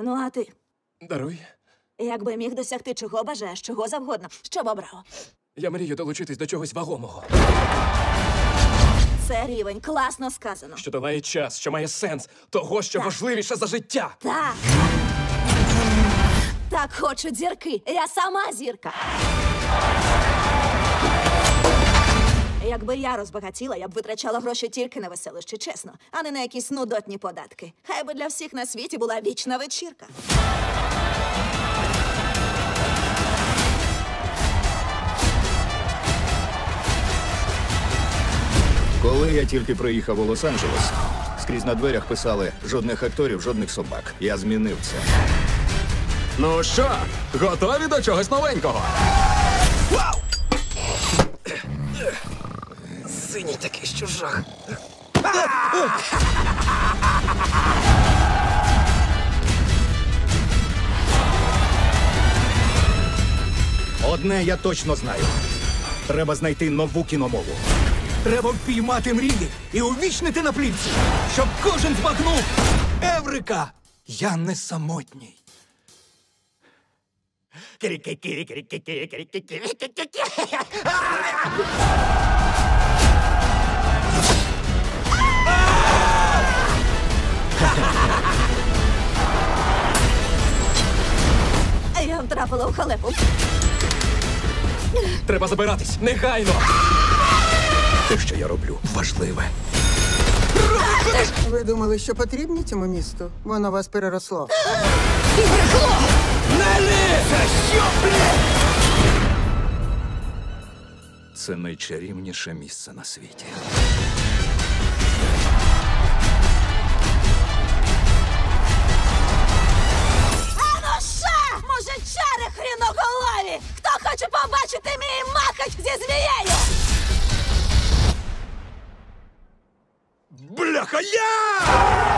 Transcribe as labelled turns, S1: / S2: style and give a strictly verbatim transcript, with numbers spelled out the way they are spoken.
S1: Ну, а ти?
S2: Даруй.
S1: Якби міг досягти чого бажаєш, чого завгодно, що б обрав?
S2: Я мрію долучитись до чогось вагомого.
S1: Це рівень, класно сказано.
S2: Що долає час, що має сенс. Того, що
S1: Так.
S2: важливіше за життя.
S1: Так. Так хочуть зірки. Я сама зірка. Якби я розбагатіла, я б витрачала гроші тільки на веселище, чесно, а не на якісь нудотні податки. Хай би для всіх на світі була вічна вечірка.
S3: Коли я тільки приїхав у Лос-Анджелес, скрізь на дверях писали «жодних акторів, жодних собак». Я змінив це.
S4: Ну що, готові до чогось новенького?
S2: Вау! Синій такий, що жах.
S3: Одне я точно знаю. Треба знайти нову кіномову. Треба впіймати мрії і увічнити на плівці, щоб кожен збагнув. Еврика! Я не самотній.
S1: Я втрапила у халепу.
S2: Треба забиратись. Негайно.
S3: Те, що я роблю, важливе.
S5: Ви думали, що потрібні цьому місту? Воно вас переросло.
S3: Це найчарівніше місце на світі.
S1: Ну що, мужичари хріноголові! Хто хоче побачити мій махач зі змією?
S3: Бляха, я!